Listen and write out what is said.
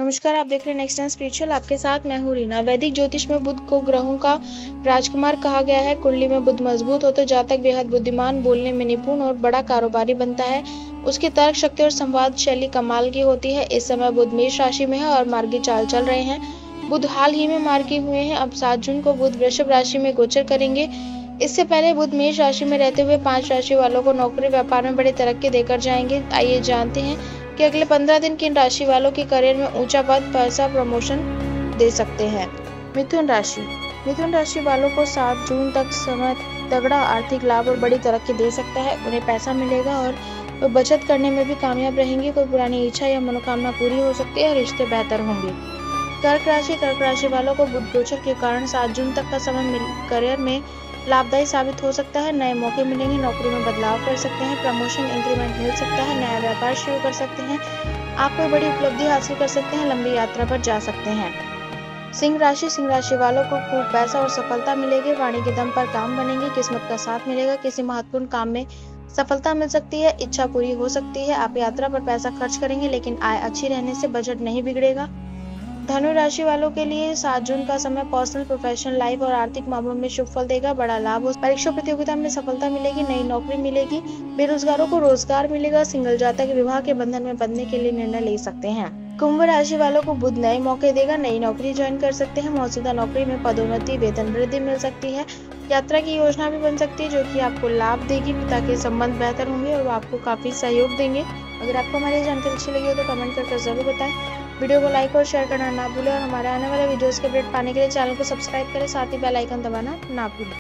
नमस्कार, आप देख रहे हैं नेक्स्ट टाइम स्पिरिचुअल। आपके साथ मैं हूँ रीना। वैदिक ज्योतिष में बुध को ग्रहों का राजकुमार कहा गया है। कुंडली में बुध मजबूत हो तो जातक बेहद बुद्धिमान, बोलने में निपुण और बड़ा कारोबारी बनता है। उसकी तर्क शक्ति और संवाद शैली कमाल की होती है। इस समय बुध मेष राशि में है और मार्गी चाल चल रहे हैं। बुध हाल ही में मार्गी हुए हैं। अब 7 जून को बुध वृषभ राशि में गोचर करेंगे। इससे पहले बुध मेष राशि में रहते हुए 5 राशि वालों को नौकरी व्यापार में बड़ी तरक्की देकर जाएंगे। आइए जानते हैं कि अगले 15 दिन किन राशि वालों के करियर में ऊंचा पद, पैसा, प्रमोशन दे सकते हैं। मिथुन राशि। मिथुन राशि वालों को 7 जून तक समय तगड़ा आर्थिक लाभ और बड़ी तरक्की दे सकता है। उन्हें पैसा मिलेगा और वो बचत करने में भी कामयाब रहेंगे। कोई पुरानी इच्छा या मनोकामना पूरी हो सकती है और रिश्ते बेहतर होंगे। कर्क राशि। कर्क राशि वालों को बुध गोचर के कारण 7 जून तक का समय करियर में लाभदायी साबित हो सकता है। नए मौके मिलेंगे, नौकरी में बदलाव कर सकते हैं, प्रमोशन इंक्रीमेंट मिल सकता है, नया व्यापार शुरू कर सकते हैं, आप कोई बड़ी उपलब्धि हासिल कर सकते हैं, लंबी यात्रा पर जा सकते हैं। सिंह राशि। सिंह राशि वालों को खूब पैसा और सफलता मिलेगी। वाणी के दम पर काम बनेंगे, किस्मत का साथ मिलेगा, किसी महत्वपूर्ण काम में सफलता मिल सकती है, इच्छा पूरी हो सकती है। आप यात्रा पर पैसा खर्च करेंगे लेकिन आय अच्छी रहने से बजट नहीं बिगड़ेगा। धनु राशि वालों के लिए 7 जून का समय पर्सनल, प्रोफेशनल लाइफ और आर्थिक मामलों में शुभ फल देगा। बड़ा लाभ हो, परीक्षा प्रतियोगिता में सफलता मिलेगी, नई नौकरी मिलेगी, बेरोजगारों को रोजगार मिलेगा। सिंगल जातक विवाह के बंधन में बंधने के लिए निर्णय ले सकते हैं। कुंभ राशि वालों को बुध नए मौके देगा, नई नौकरी ज्वाइन कर सकते हैं, मौजूदा नौकरी में पदोन्नति, वेतन वृद्धि मिल सकती है। यात्रा की योजना भी बन सकती है जो कि आपको लाभ देगी। पिता के संबंध बेहतर होंगे और वो आपको काफी सहयोग देंगे। अगर आपको हमारी जानकारी अच्छी लगी हो तो कमेंट करके जरूर बताएं। वीडियो को लाइक और शेयर करना ना भूलें और हमारे आने वाले वीडियोस के अपडेट पाने के लिए चैनल को सब्सक्राइब करें, साथ ही बेल आइकन दबाना ना भूलें।